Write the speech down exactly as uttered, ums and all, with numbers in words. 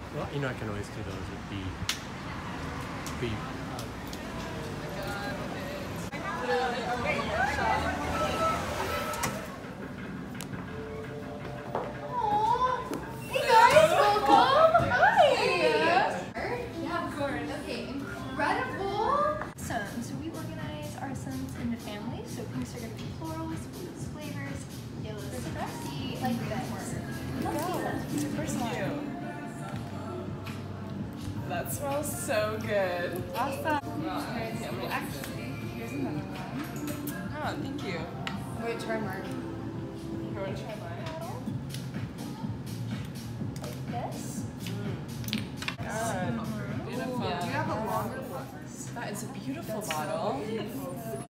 Well, you know, I can always do those with the beef. Hey guys, welcome! Hi! Yeah, of course. Okay, incredible! Awesome. So we organize our scents into families. So pinks are going to be florals, blues, flavors, yellows, citrusy, like this. Thank you. That smells so good. Awesome. Well, actually, here's another one. Oh, thank you. Wait, try mine. You want to try mine? This? God. Beautiful. Do you have a longer one? That is a beautiful bottle.